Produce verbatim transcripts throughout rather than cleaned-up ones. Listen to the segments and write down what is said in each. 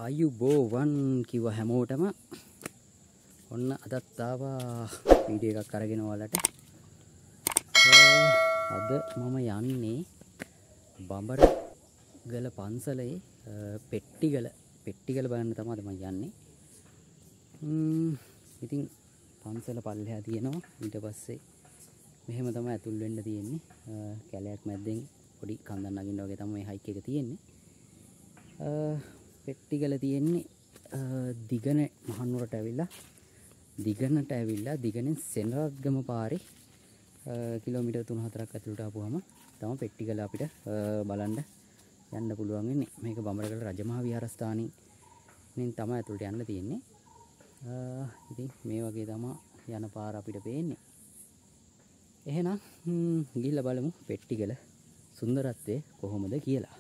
ආයුබෝවන් කිව්ව හැමෝටම ඔන්න අදත් ආවා වීඩියෝ එකක් අරගෙන ඔයාලට. අද මම යන්නේ බඹරගල පන්සලේ පෙට්ටිගල පෙට්ටිගල බලන්න තමයි මම යන්නේ. ඉතින් පන්සල පල්ලෙහා තියෙනවා. ඊට පස්සේ මෙහෙම තමයි ඇතුල් වෙන්න තියෙන්නේ. කැලයක් මැද්දෙන් පොඩි කන්දක් නගින්න වගේ තමයි මේ හයික් එක තියෙන්නේ. පෙට්ටිගල තියෙන්නේ දිගන මහනුවරට ඇවිල්ලා දිගනට ඇවිල්ලා දිගනෙන් සෙනරත්ගම පාරේ කිලෝමීටර් තුන හතරක් ඇතුළට ආපුවම තමයි පෙට්ටිගල අපිට බලන්න යන්න පුළුවන් වෙන්නේ. මේක බඹරගල රජමහා විහාරස්ථානයෙන් තමයි ඇතුළට යන්න තියෙන්නේ. ඉතින් මේ වගේ තමයි යන පාර අපිට පේන්නේ. එහෙනම් ගිහිල්ලා බලමු පෙට්ටිගල සුන්දරත්වය කොහොමද කියලා.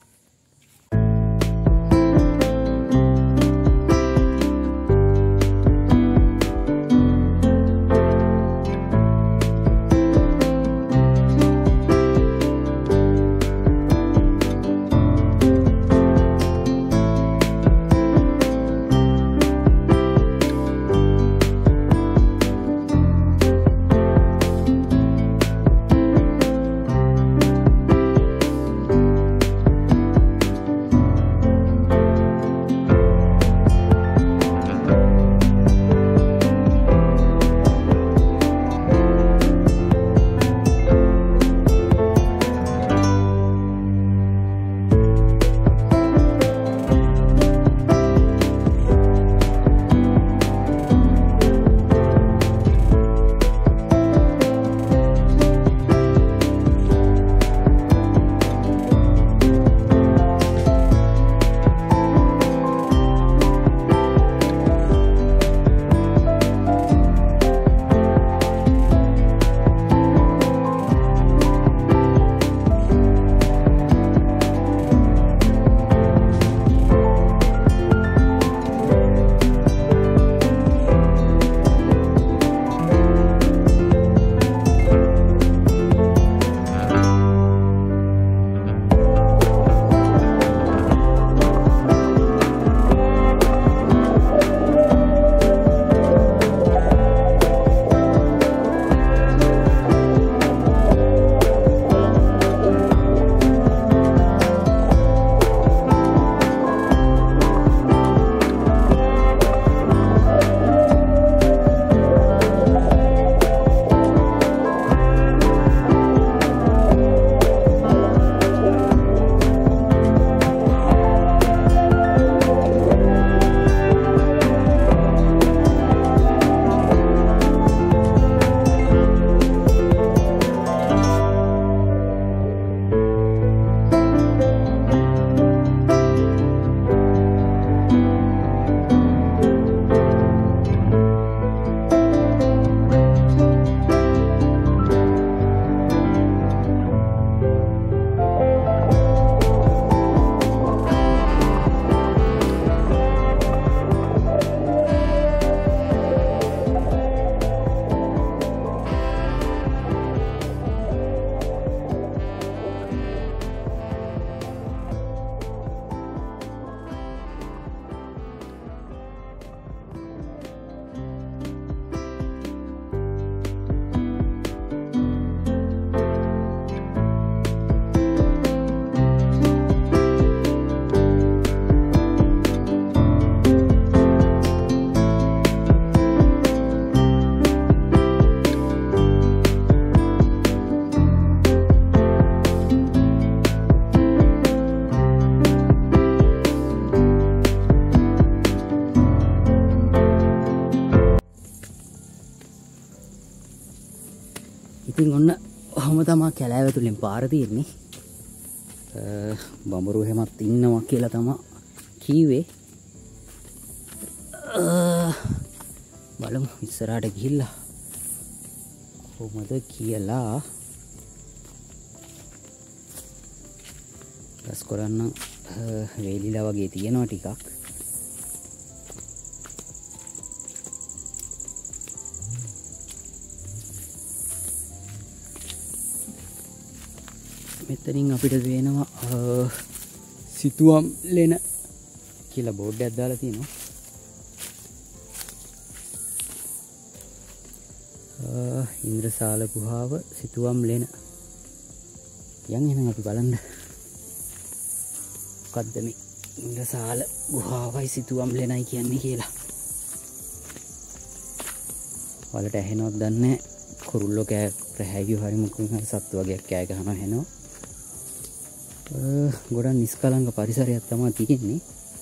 ඉතින් ඔන්න ඔහම තමයි කැලෑව තුලින් පාර තියෙන්නේ. බඹරු හැමත් ඉන්නවා කියලා තමයි කීවේ. බලමු ඉස්සරහට ගිහිල්ලා කොහොමද කියලා. ගස් කොරන්න වේලිලා වගේ තියෙනවා ටිකක්. මෙතනින් අපිට පේනවා සිතුවම් ලෙන කියලා බෝඩ් එකක් දාලා තියෙනවා. ඉන්ද්‍රසාල ගුහාව සිතුවම් ලෙන. යන් එහෙනම් අපි බලන්න. මොකද්ද මේ ඉන්ද්‍රසාල ගුහාවයි සිතුවම් ලෙනයි කියන්නේ කියලා. වලට ඇහෙනවද දන්නේ නැහැ. කුරුල්ලෝ කෑ රැහැගිය හරි මොකකින් හරි සත්තු වගේක් කෑ ගහනවා ඇහෙනවා. ගොඩක් නිස්කලංක පරිසරයක් තමයි තියෙන්නේ.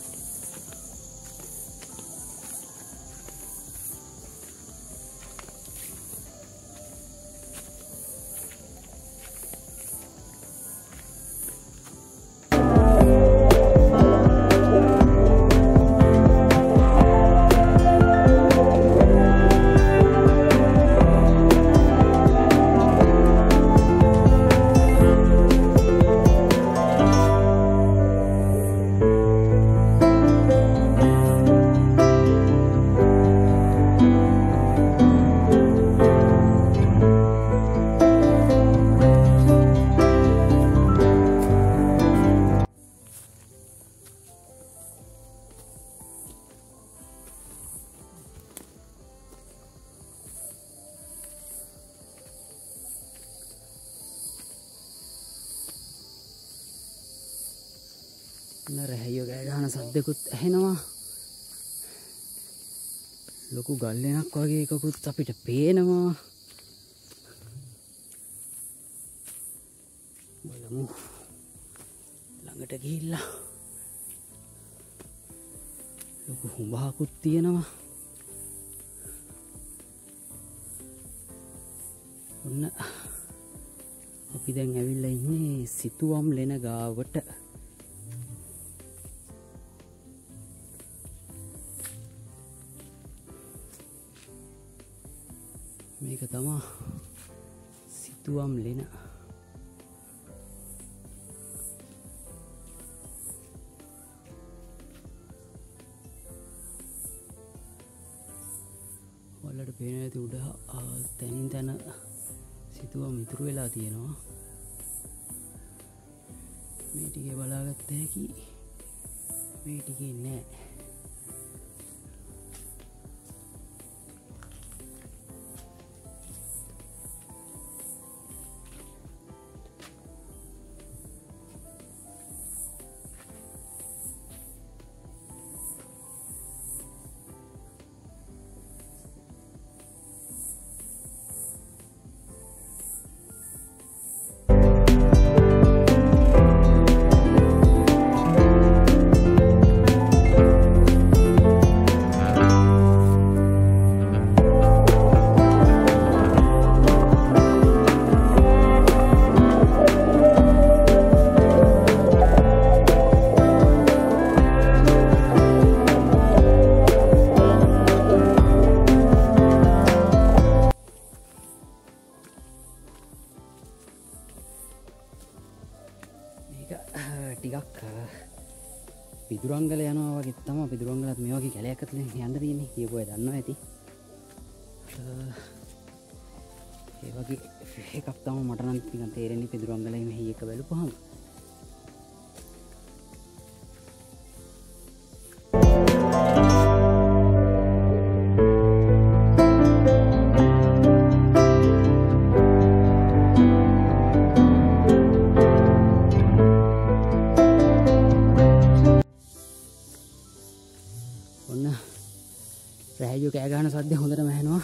රැහැයෝ ගෑ ගහන සද්දකුත් ඇහෙනවා. ලොකු ගල්ලෙනක් වගේ එකකුත් අපිට පේනවා. බලමු ළඟට ගිහිල්ලා. ලොකු හුඹාකුත් තියෙනවා. ඔන්න අපි දැන් ඇවිල්ලා ඉන්නේ සිතුවම් ලෙන ගාවට. මේක තමා සිතුවම් ලෙන. වලට පේන ඇති උඩ තැනින් තැන සිතුවම් ඉතුරු වෙලා තියෙනවා. මේ ටිකේ බලාගත්ත හැකි මේ ටිකේ නෑ. ටිකක් පිදුරංගල යනවා වගේ තමයි. පිදුරංගලත් මේ වගේ කැලයක් ඇතුලේ යන්න තියෙන්නේ. කියපු අය දන්නවා ඇති. ඒ වගේ එකක් තමයි මට නම් නිකන් තේරෙන්නේ පිදුරංගලයි මෙහි එක බැලුවහම. රැහැයෝ කෑ ගහන සද්ද හොඳටම ඇහෙනවා.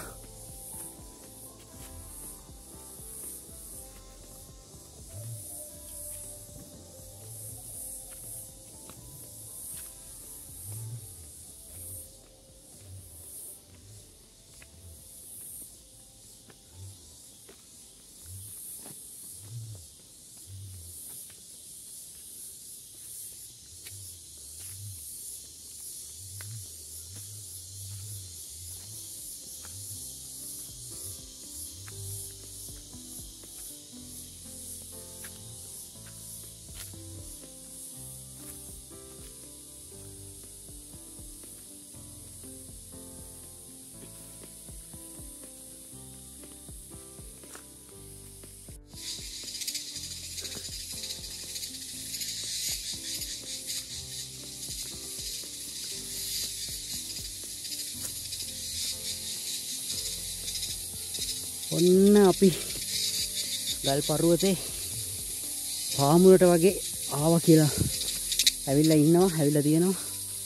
ඔන්න අපි ගල් පර්වතේ පාමුලට වගේ ආවා කියලා ඇවිල්ලා ඉන්නවා ඇවිල්ලා තියෙනවා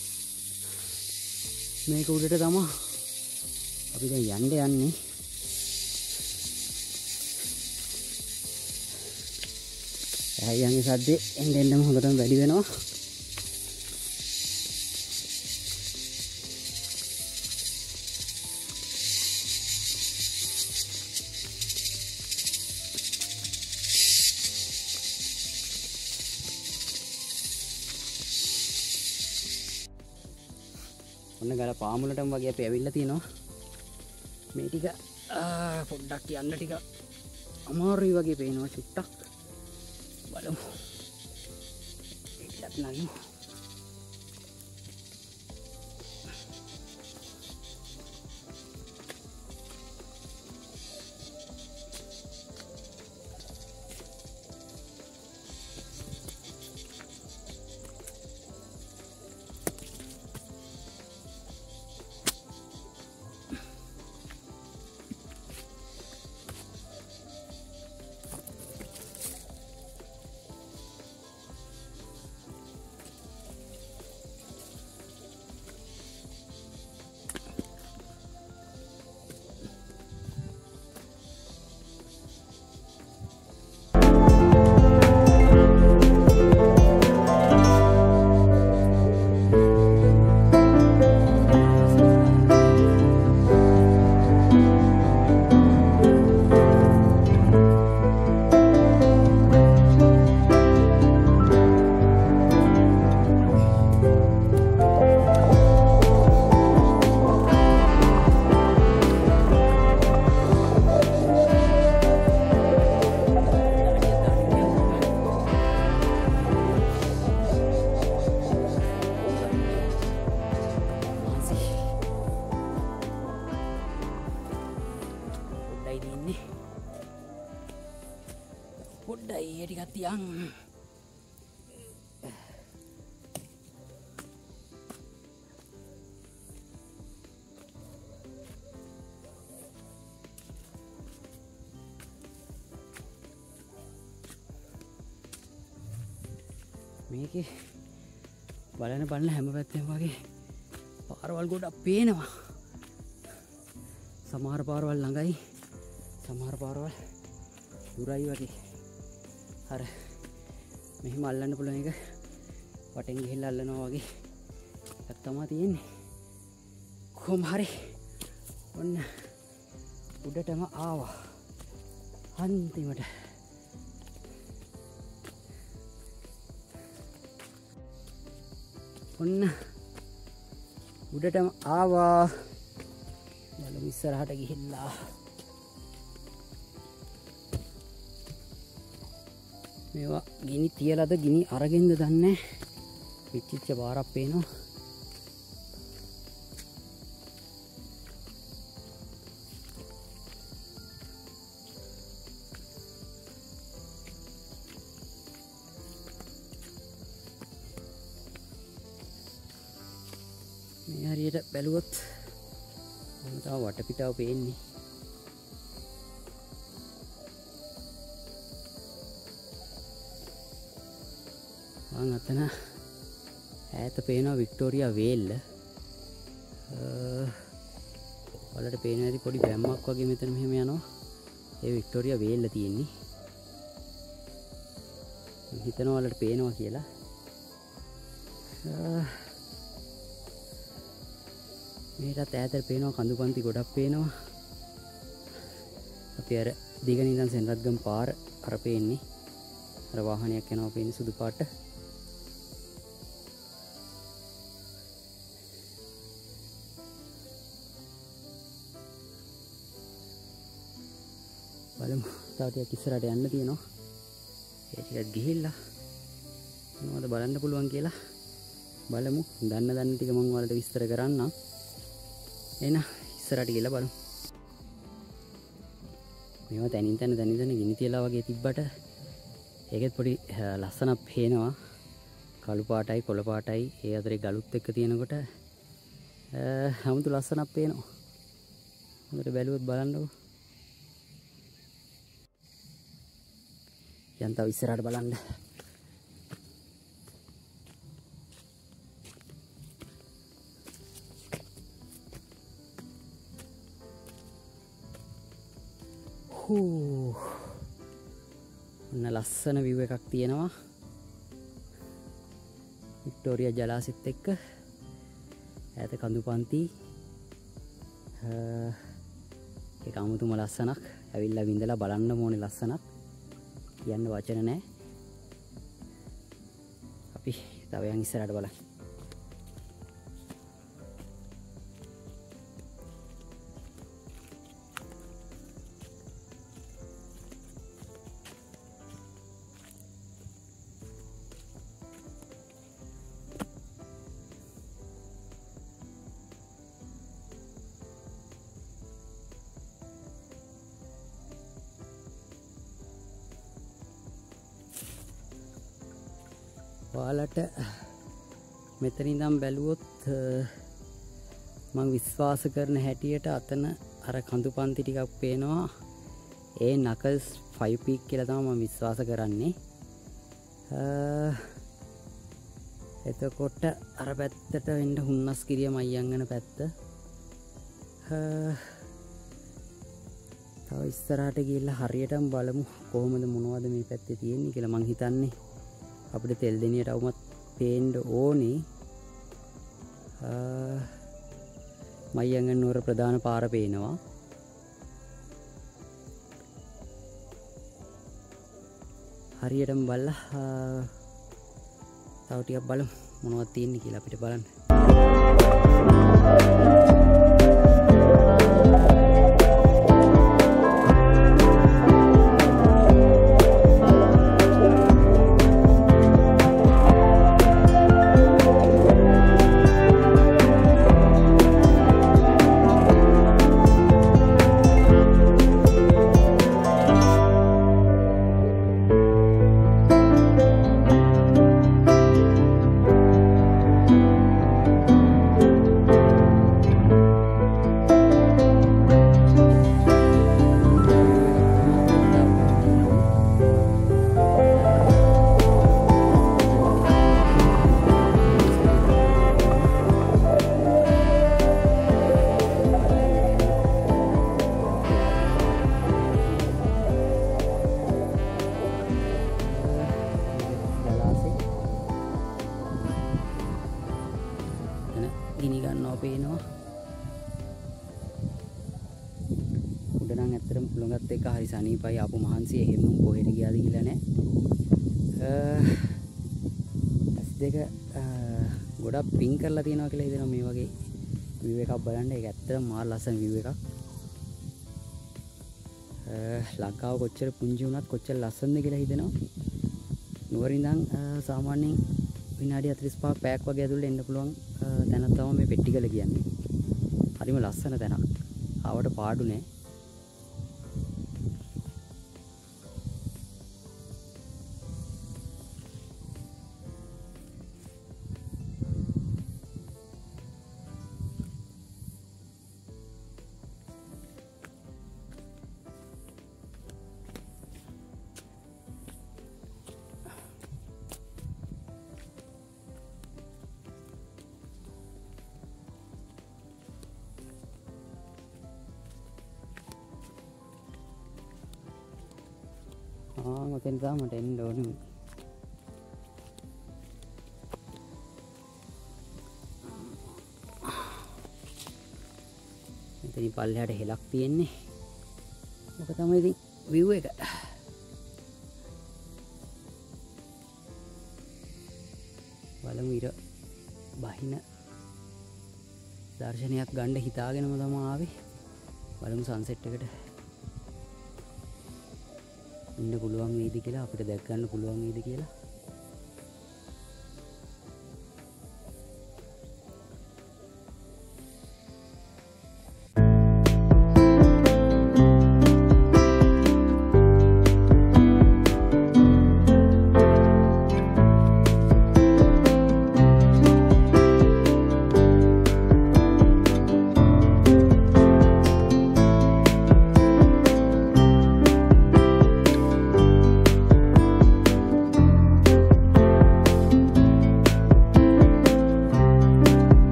මේක උඩට තමයි අපි දැන් යන්න යන්නේ ඇයන්ගේ සද්දේ එන්න එන්නම හොඳටම වැඩි වෙනවා ඔන්න ගල පාමුලටම වගේ අපි ඇවිල්ලා තියෙනවා මේ ටික පොඩ්ඩක් යන්න ටික අමාරුයි වගේ පේනවා චුට්ටක් බලමු ඒකත් නගිමු පොඩ්ඩයි ඒ ටිකක් තියන් මේකේ බලන බලන හැම පැත්තෙම වගේ පාරවල් ගොඩක් පේනවා සමහර පාරවල් ළඟයි සමහර පාරවල් දුරයි වගේ අර මෙහෙම අල්ලන්න පුළුවන් එක වටෙන් ගිහිල්ලා අල්ලනවා වගේ එකක් තමයි තියෙන්නේ කොහොම හරි ඔන්න උඩටම ආවා අන්තිමට ඔන්න උඩටම ආවා බලමු ඉස්සරහට ගිහිල්ලා මේවා ගිනි තියලාද ගිනි අරගෙනද දන්නේ පිච්චිච්ච පාරක් පේනවා මේ හරියට බැලුවොත් මම තව වටපිටාව පේන්නේ මම අතන ඈත පේනවා වික්ටෝරියා වේල්ල වලට පේන ඇති පොඩි බැම්මක් වගේ මෙතන මෙහෙම යනවා ඒ වික්ටෝරියා වේල්ල තියෙන්නේ මම හිතනවා වලට පේනවා කියලා මේකට ඈතට පේනවා කඳුපන්ති ගොඩක් පේනවා අපි අර දිගින් ඉඳන් සෙනරත්ගම පාර අර පේන්නේ අර වාහනයක් යනවා පේන්නේ සුදු පාට බලමු තව ටිකක් ඉස්සරහට යන්න තියෙනවා ඒ ටිකක් ගිහිල්ලා මොනවද බලන්න පුළුවන් කියලා බලමු දන්න දන්න ටික මම ඔයාලට විස්තර කරන්නම් එන ඉස්සරහට ගිහලා බලමු මේවා තනින් තන තනින් තන ගිනි තියලා වගේ තිබ්බට ඒකෙත් පොඩි ලස්සනක් පේනවා කළු පාටයි කොළ පාටයි ඒ අතරේ ගලුත් එක්ක තියෙනකොට 아무තු ලස්සනක් පේනවා හොඳට බැලුවොත් බලන්නකෝ යන් තව ඉස්සරහට බලන්න. හූ. ඔන්න ලස්සන view එකක් තියෙනවා. වික්ටෝරියා ජලාශෙත් එක්ක ඈත කඳුපන්ති. ඒක අමුතුම ලස්සනක්. ඇවිල්ලා විඳලා බලන්න ඕනේ ලස්සනක්. කියන්න වචන නැහැ. අපි තව යන් ඉස්සරහට බලන්න. ඔයාලට මෙතන ඉඳන් බැලුවොත් මම විශ්වාස කරන හැටියට අතන අර කඳුපන්ති ටිකක් පේනවා. ඒ නකල්ස් ෆයිව් පීක් කියලා තමයි මම විශ්වාස කරන්නේ. එතකොට අර පැත්තට වෙන්න හුන්නස්ගිරිය මයංගන පැත්ත. තව ඉස්සරහට ගිහිල්ලා හරියටම බලමු කොහොමද මොනවද මේ පැත්තේ තියෙන්නේ කියලා. මං හිතන්නේ අපිට තෙල් දෙනියට අවුමත් පේන්න ඕනේ. මයංගන් නුවර ප්‍රධාන පාර පේනවා. හරියටම බලලා තව ටිකක් බලමු මොනවද තියෙන්නේ කියලා අපිට බලන්න. ගිනි ගන්නවා පේනවා. උඩ නම් ඇත්තටම පුළඟත් එක්ක හරි සනීපයි. ආපු මහන්සි එහෙම කොහෙට ගියාද කියලා නෑ. ඇස් දෙක ගොඩක් පින් කරලා තියෙනවා කියලා හිතෙනවා මේ වගේ view එකක් බලන්න. ඒක ඇත්තටම මාර ලස්සන view එකක්. ලංකාව කොච්චර පුංචි වුණත් කොච්චර ලස්සනද කියලා හිතෙනවා. නුවර ඉඳන් සාමාන්‍යයෙන් විනාඩි හතළිස් පහක් පැයක් වගේ ඇතුළේ එන්න පුළුවන් තැනක් තමයි මේ පෙට්ටිගල කියන්නේ. හරිම ලස්සන තැනක්. ආවට පාඩු නෑ. ආ මතෙන් තමයි මට එන්න ඕනේ. මෙතනින් පල්ලෙහාට හෙලක් තියෙන්නේ. ඔක තමයි ඉතින් view එක. බලමු ඉර බහින දර්ශනයක් ගන්න හිතාගෙනම තමයි ආවේ. බලමු සන්සෙට් එකට ඉන්න පුළුවන් වේද කියලා, අපිට දැක් ගන්න පුළුවන් වේද කියලා.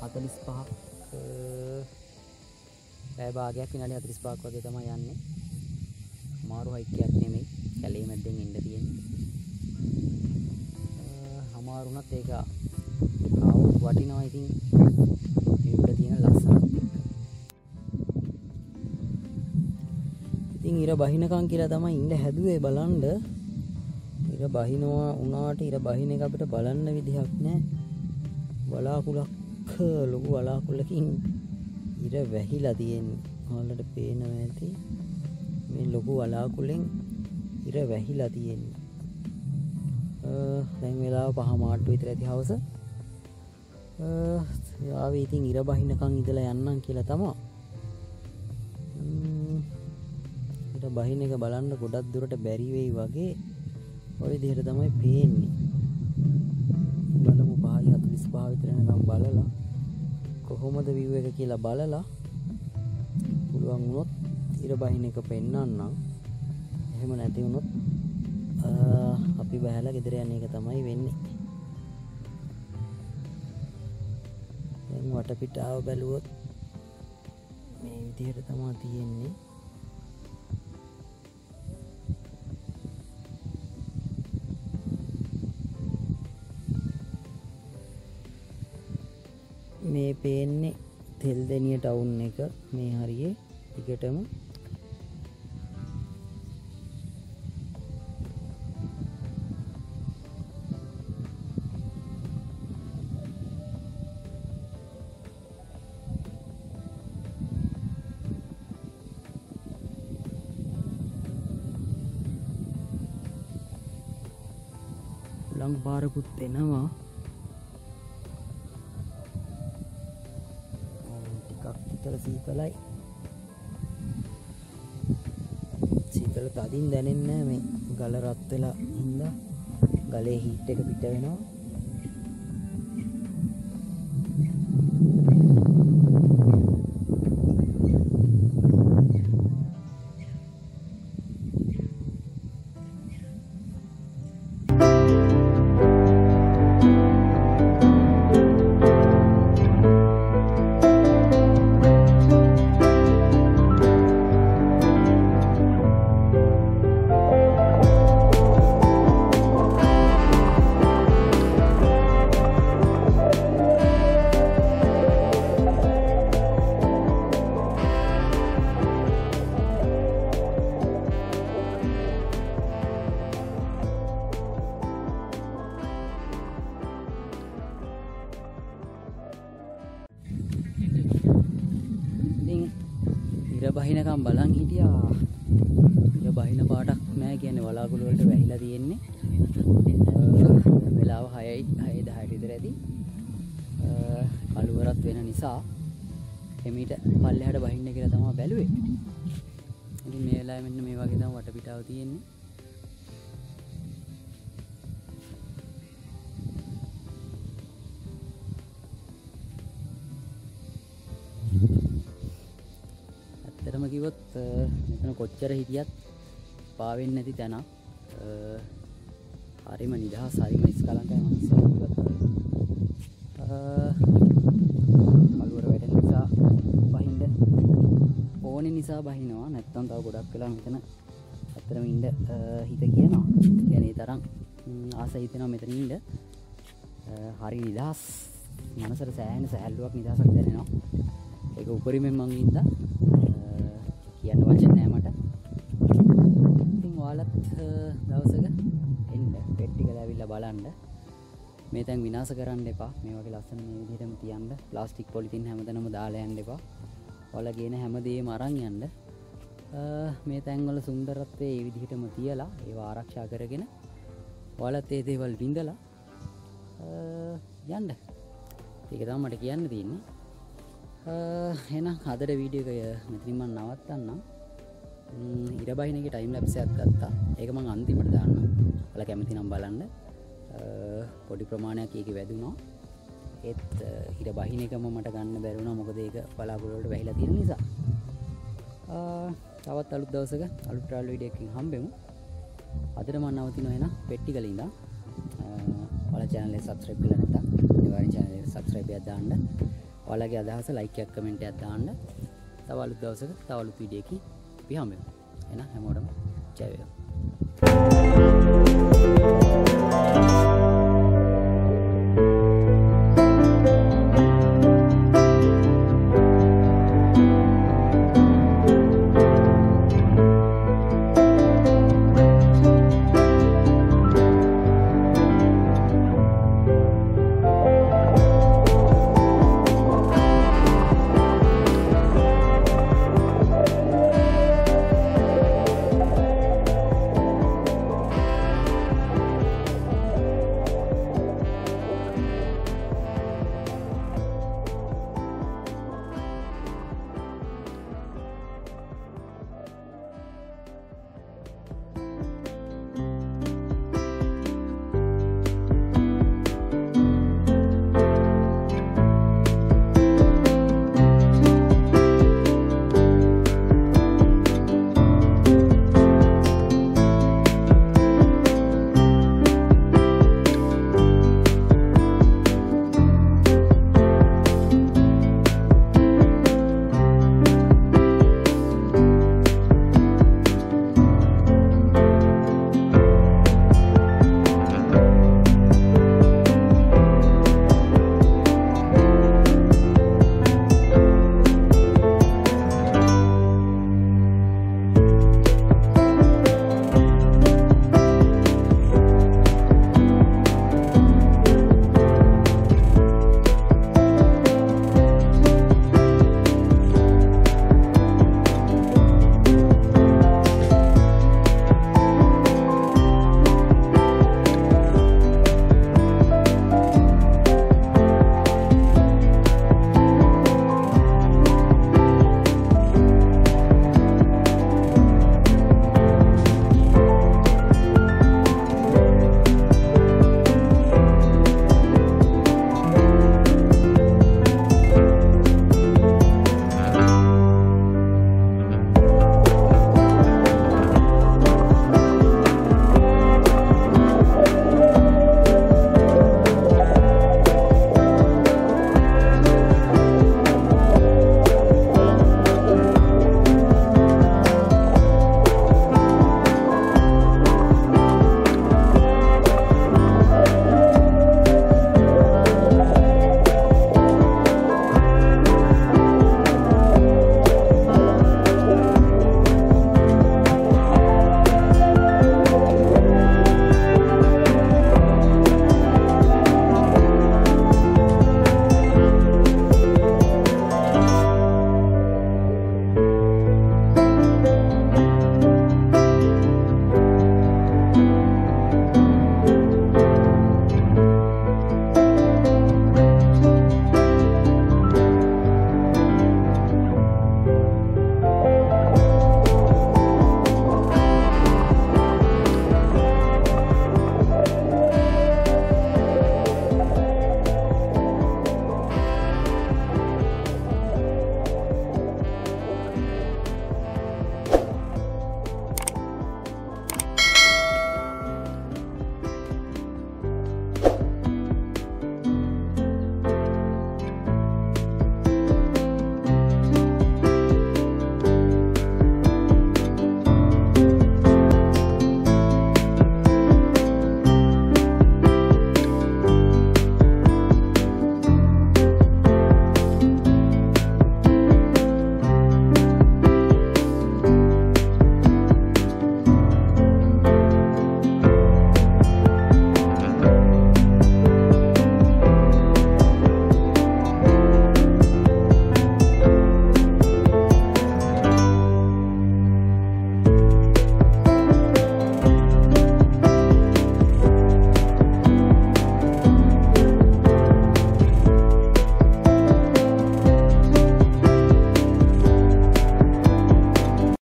හතළිස් පහක් පැය භාගයක් විනාඩි හතළිස් පහක් වගේ තමයි යන්නේ. මාරු හයික් එකක් නෙමෙයි. කැලේ මැද්දෙන් ඉන්න තියෙන්නේ. අමාරුණත් ඒක ආවොත් වටිනවා. ඉතින් මේ උඩ තියෙන ලස්සනත් එක්ක. ඉතින් ඉර බහිනකම් කියලා තමයි ඉන්න හැදුවේ බලන්න. ඉර බහිනවා උනාට ඉර බහින එක අපිට බලන්න විදිහක් නැහැ. බලාකුලක් ලොකු බලාකුලකින් ඉර වැහිලා තියෙන්නේ. ඔයාලට පේනවා ඇති. මේ ලොකු බලාකුලෙන් ඉර වැහිලා තියෙන්නේ. දැන් වෙලාව පහ මාට්ටු විතර ඇති හවස. ආවේ ඉතින් ඉර බහිනකම් ඉඳලා යන්නම් කියලා තමයි. ඉර බහින එක බලන්න ගොඩක් දුරට බැරි වෙයි වගේ ඔය විදිහට තමයි පේන්නේ. බලමු පහයි හතළිස් පහ විතර යනකම් බලලා කොහොමද view එක කියලා බලලා පුළුවන් වුණොත් ඉර බහින එක පෙන්නන්නම්. එහෙම නැති වුණොත් අපි බහැලා ගෙදර යන එක තමයි වෙන්නේ. දැන් වටපිටාව බැලුවොත් මේ විදිහට තමයි තියෙන්නේ. මේ පේන්නේ තෙල්දෙනිය ටවුන් එක මේ හරියේ ටිකටම ලං පාරකුත් එනවා. සීතලයි. සීතල තදින් දැනෙන්නේ නැහැ. මේ ගල රත් වෙලා හින්දා ගලේ හීට් එක පිට වෙනවා. ඉර බහිනකම් බලන් හිටියා. ඉර බහින පාටක් නෑ කියන්නේ වලාකුළු වලට වැහිලා තියෙන්නේ. වෙලාව හයයි හය දහයට විතර ඇති. කළුවරත් වෙන නිසා එමීට පල්ලෙහාට බහින්න කියලා තමයි බැලුවේ. ඉතින් මේ වෙලාවේ මෙන්න මේ වගේ තමයි වටපිටාව තියෙන්නේ. ඇත්තටම කිව්වොත් මෙතන කොච්චර හිටියත් පාවෙන්නේ නැති තැනක්. හරිම නිදහස්, හරිම ඉස්කලංකයි මනුස්සයෙක් කිව්වත්. කළුවර වැඩෙන නිසා බහින්න ඕනේ නිසා බහිනවා. නැත්තම් තව ගොඩක් වෙලා මෙතන ඇත්තටම ඉන්න හිත කියනවා. කියන්නේ ඒ තරම් ආස හිතෙනවා මෙතන ඉන්න. හරි නිදහස්. මනසට සෑහෙන සැහැල්ලුවක් නිදහසක් දැනෙනවා. ඒක උපරිමයෙන් මං ඉඳලා කියන්න වචන නෑ මට. ඉතින් ඔයාලත් දවසක එන්න පෙට්ටි ගල ඇවිල්ලා බලන්න. මේ තැන් විනාශ කරන්න එපා. මේ වගේ ලස්සන මේ විදිහටම තියන්න. ප්ලාස්ටික් පොලිතින් හැමතැනම දාලා යන්න එපා. ඔයාලා ගේන හැමදේම අරන් යන්න. මේ තැන් වල සුන්දරත්වයේ මේ විදිහටම තියලා ඒව ආරක්ෂා කරගෙන ඔයාලත් ඒ දේවල් විඳලා යන්න. ඒක තමයි මට කියන්න තියෙන්නේ. එහෙනම් අදට වීඩියෝ එක මෙතනින් මම නවත්තන්නම්. ඉර බහින එකේ ටයිම් ලැප්ස් එකක් ගත්තා. ඒක මම අන්තිමට දාන්නම්. ඔයාලා කැමති නම් බලන්න. පොඩි ප්‍රමාණයක් ඒකේ වැදුනා. ඒත් ඉර බහින එකම මට ගන්න බැරි වුණා. මොකද ඒක බලාකුළු වලට වැහිලා තියෙන නිසා. තවත් අලුත් දවසක අලුත් ට්‍රැවල් වීඩියෝ එකකින් හම්බෙමු. අදට මම නවතිනවා එහෙනම් පෙට්ටිගල ඉඳන්. ඔයාලා channel එක subscribe කරලා නැත්නම් අනිවාර්යෙන් channel එක subscribe එකක් දාන්න. ඔයාලගේ අදහස ලයික් එකක් කමෙන්ට් එකක් දාන්න. තව අලුත් දවසක තව අලුත් වීඩියෝ එකකින් අපි හමු වෙමු. එහෙනම් හැමෝටම ජය වේවා.